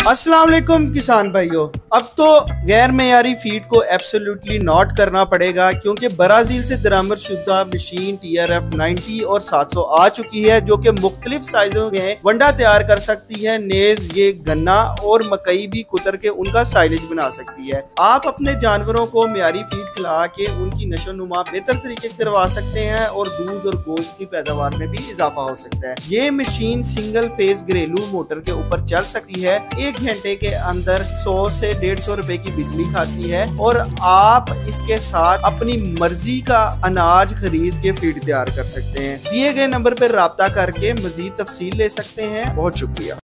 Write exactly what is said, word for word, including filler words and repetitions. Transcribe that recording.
अस्सलाम वालेकुम किसान भाइयों। अब तो गैर मेयारी फीड को एब्सोल्युटली नॉट करना पड़ेगा, क्योंकि ब्राजील से दरामद शुदा machine T R F ninety और सात सौ आ चुकी है, जो कि मुख्तलिफ साइजों में वंडा तैयार कर सकती है। नेज, ये गन्ना और मकई भी कुतर के उनका साइलेज बना सकती है। आप अपने जानवरों को मेयारी फीड खिला के उनकी नशो नुमा बेहतर तरीके से करवा सकते हैं और दूध और गोश्त की पैदावार में भी इजाफा हो सकता है। ये मशीन सिंगल फेज घरेलू मोटर के ऊपर चल सकती है। एक घंटे के अंदर सौ से डेढ़ सौ रुपए की बिजली खाती है और आप इसके साथ अपनी मर्जी का अनाज खरीद के फीड तैयार कर सकते हैं। दिए गए नंबर पर राब्ता करके मजीद तफसील ले सकते हैं। बहुत शुक्रिया।